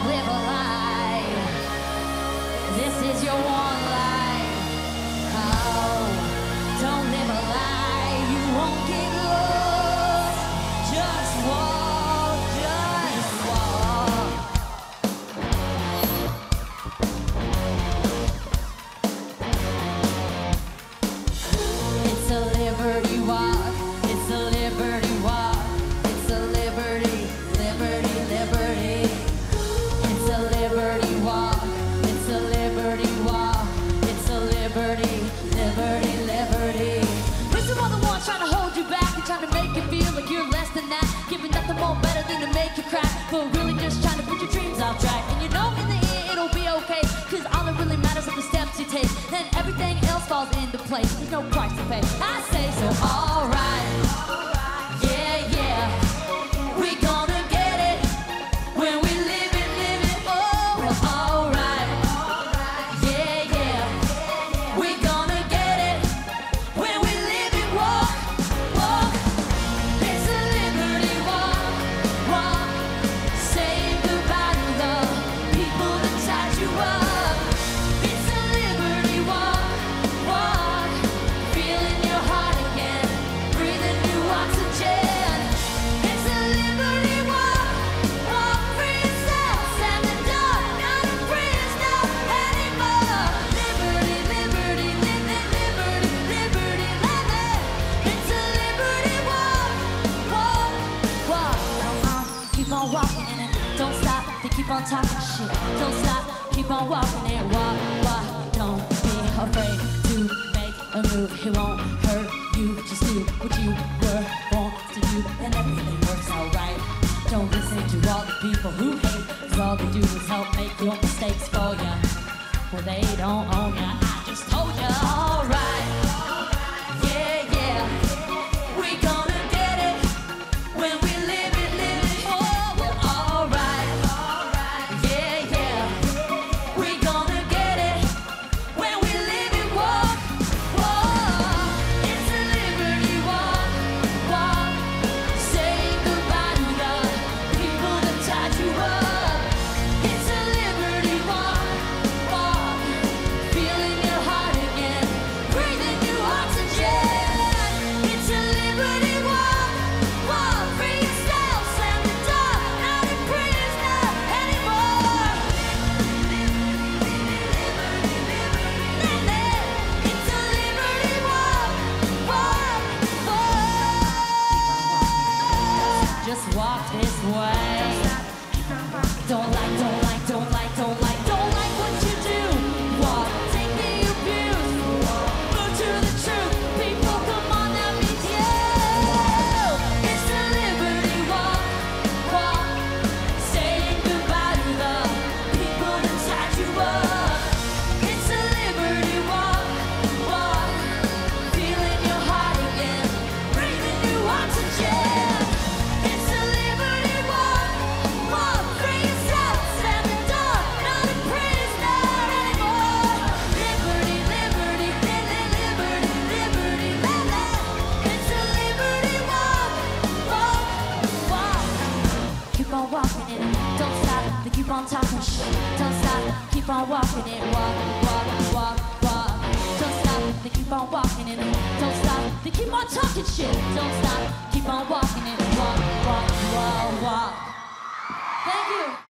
live a lie. This is your one life. Oh, don't live a lie. You won't get lost. Just walk, just walk. It's a liberty walk. It's a liberty walk. It's a liberty, liberty, liberty. It's a liberty walk. It's a liberty walk. It's a liberty, liberty, liberty. Listen, all the ones trying to hold you back and trying to make you feel like you're less than that. Giving nothing more better than to make you cry, but really just trying to put your dreams off track. And you know in the end it'll be okay, cause all that really matters are the steps you take. Then everything else falls into place. There's no price to pay. I say so, alright. Yeah, yeah. We gonna get it when we live it, live it. Oh, well, alright. Yeah, yeah. We gonna get it when we live it. Walk, walk. It's a liberty walk, walk. Say goodbye to the people that tied you up. It's a liberty walk, walk. Feeling your heart again, breathing new oxygen. It's a liberty walk, walk free yourself, stand the dark, not a prisoner anymore. Liberty, liberty, liberty, liberty, liberty. It's a liberty walk, walk, walk. Keep on walking in it, don't stop. They keep on talking shit, don't stop. Keep on walking it, walk, walk. Don't be afraid to make a move. It won't hurt you. Just do what you were born to do, and everything works out right. Don't listen to all the people who hate, cause all they do is help make your mistakes for ya. Well, they don't own ya. I just told ya, alright. Yeah, yeah. We gonna get it when we live it, live it. Oh, well, alright. Yeah, yeah. We gonna get it when we live it. Walk, walk. It's a liberty walk, walk. Say goodbye to the people that tied you up. It's a liberty walk, walk. Feeling your heart again, breathing new oxygen. It's a liberty walk, walk. Free yourself, slam the door, not a prisoner anymore. It's a liberty walk, walk, walk. Just walk this way. Don't like, don't like, don't like, don't like, don't like what you do. Walk, take the abuse. Move to the truth. People, come on, that means you. It's a liberty walk, walk. Saying goodbye to the people that tied you up. It's a liberty walk, walk. Feeling your heart again, breathing new oxygen. It's a liberty walk, walk. Free yourself, slam the door, not a prisoner anymore. Liberty, liberty, liberty, liberty, liberty. It's a liberty walk, walk, walk. Keep on walking in it, don't stop. They keep on talking shit, don't stop. Keep on walking it, walk, walk, walk, walk. Don't stop. They keep on walking in it, don't stop. They keep on talking shit, don't stop. Keep on walking it, walk, walk, walk, walk. Thank you.